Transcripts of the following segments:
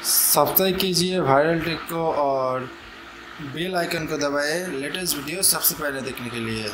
Subscribe कीजिए viral take को और बेल आइकन को दबाएं लेटेस्ट वीडियो सबसे पहले देखने के लिए।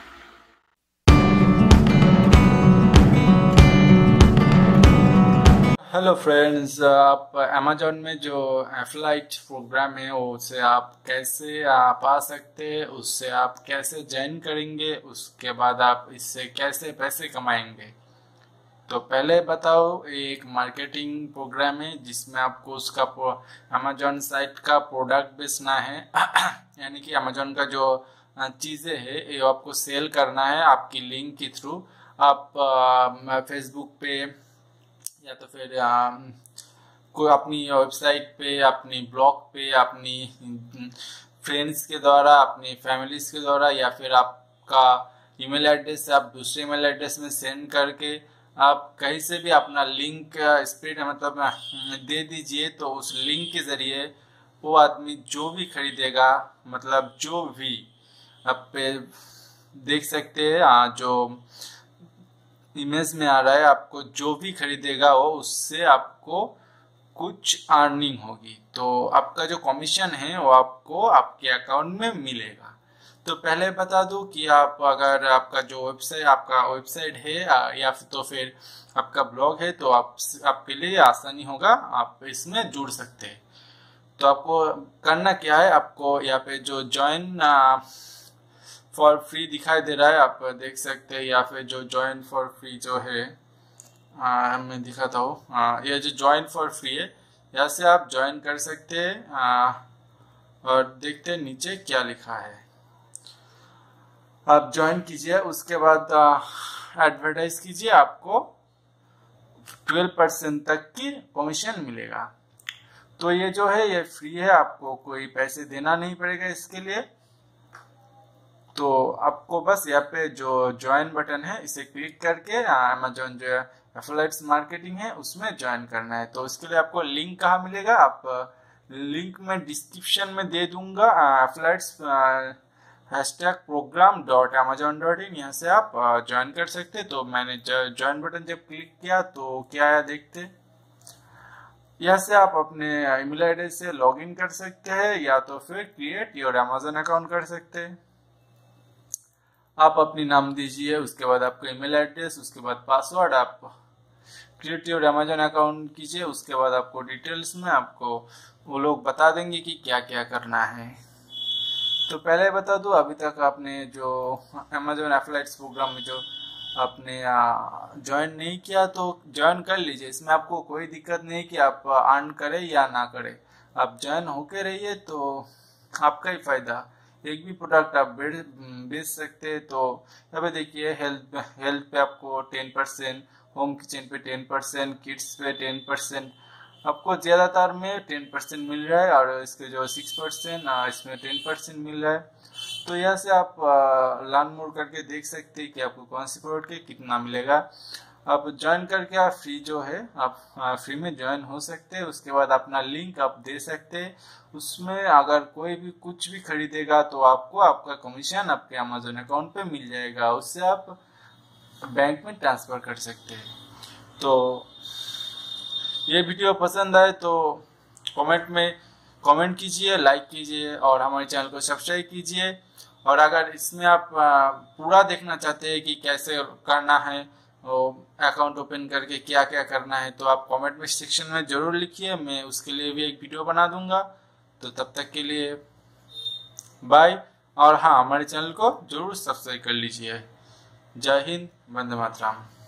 हेलो फ्रेंड्स, आप अमेजोन में जो एफिलाइट प्रोग्राम है उससे आप कैसे पा सकते हैं, उससे आप कैसे ज्वाइन करेंगे, उसके बाद आप इससे कैसे पैसे कमाएंगे। तो पहले बताओ, एक मार्केटिंग प्रोग्राम है जिसमें आपको उसका अमेजोन साइट का प्रोडक्ट बेचना है यानी कि अमेजोन का जो चीज़ें है ये आपको सेल करना है आपकी लिंक के थ्रू। आप फेसबुक पे या तो फिर कोई अपनी वेबसाइट पे, अपनी ब्लॉग पे, अपनी फ्रेंड्स के द्वारा, अपनी फैमिलीज के द्वारा, या फिर आपका ईमेल एड्रेस से आप दूसरे ईमेल एड्रेस में सेंड करके आप कहीं से भी अपना लिंक स्प्रेड मतलब दे दीजिए। तो उस लिंक के जरिए वो आदमी जो भी खरीदेगा, मतलब जो भी आप पे देख सकते हैं जो इमेज में आ रहा है, आपको जो भी खरीदेगा वो उससे आपको कुछ अर्निंग होगी। तो आपका जो कमीशन है वो आपको आपके अकाउंट में मिलेगा। तो पहले बता दूं कि आप अगर आपका जो आपका वेबसाइट है या तो फिर आपका ब्लॉग है तो आपके लिए आसानी होगा, आप इसमें जुड़ सकते हैं। तो आपको करना क्या है, आपको यहाँ पे जो ज्वाइन फॉर फ्री दिखाई दे रहा है आप देख सकते हैं, या फिर जो ज्वाइन फॉर फ्री जो है मैं दिखाता हूँ। ये जो ज्वाइन फॉर फ्री है यहाँ से आप ज्वाइन कर सकते हैं। और देखते हैं नीचे क्या लिखा है। आप ज्वाइन कीजिए, उसके बाद एडवर्टाइज कीजिए, आपको 12% तक की कमीशन मिलेगा। तो ये जो है ये फ्री है, आपको कोई पैसे देना नहीं पड़ेगा इसके लिए। तो आपको बस यहाँ पे जो ज्वाइन बटन है इसे क्लिक करके अमेजोन जो एफिलिएट्स मार्केटिंग है उसमें ज्वाइन करना है। तो इसके लिए आपको लिंक कहाँ मिलेगा, आप लिंक में डिस्क्रिप्शन में दे दूंगा, एफिलिएट्स #program.amazon.in, यहाँ से आप ज्वाइन कर सकते। तो मैंने ज्वाइन बटन जब क्लिक किया तो क्या आया देखते। यहाँ से आप अपने ईमेल एड्रेस से लॉगिन कर सकते हैं या तो फिर क्रिएट योर अमेजोन अकाउंट कर सकते हैं। आप अपनी नाम दीजिए, उसके बाद आपका ईमेल एड्रेस, उसके बाद पासवर्ड, आप क्रिएट योर अमेजोन अकाउंट कीजिए। उसके बाद आपको डिटेल्स में आपको वो लोग बता देंगे कि क्या क्या करना है। तो पहले बता दूं, अभी तक आपने जो अमेजोन एफिलिएट्स प्रोग्राम में जो आपने ज्वाइन नहीं किया तो ज्वाइन कर लीजिए। इसमें आपको कोई दिक्कत नहीं कि आप अर्न करें या ना करें, आप ज्वाइन होके रहिए तो आपका ही फायदा। एक भी प्रोडक्ट आप बेच सकते हैं। तो अभी देखिए हेल्थ पे आपको 10%, होम किचन पे 10%, किड्स पे 10%, आपको ज्यादातर में 10% मिल रहा है, और इसके जो 6% इसमें 10% मिल रहा है। तो यहाँ से आप लर्न मोर करके देख सकते हैं कि आपको कौन सी प्रोडक्ट के कितना मिलेगा। आप ज्वाइन करके आप फ्री जो है आप फ्री में ज्वाइन हो सकते हैं। उसके बाद अपना लिंक आप दे सकते हैं, उसमें अगर कोई भी कुछ भी खरीदेगा तो आपको आपका कमीशन आपके अमेजोन अकाउंट पे मिल जाएगा, उससे आप बैंक में ट्रांसफर कर सकते हैं। तो ये वीडियो पसंद आए तो कमेंट कीजिए, लाइक कीजिए और हमारे चैनल को सब्सक्राइब कीजिए। और अगर इसमें आप पूरा देखना चाहते हैं कि कैसे करना है, अकाउंट ओपन करके क्या क्या करना है, तो आप कमेंट में सेक्शन में जरूर लिखिए, मैं उसके लिए भी एक वीडियो बना दूंगा। तो तब तक के लिए बाय। और हाँ, हमारे चैनल को जरूर सब्सक्राइब कर लीजिए। जय हिंद, वंदे मातरम।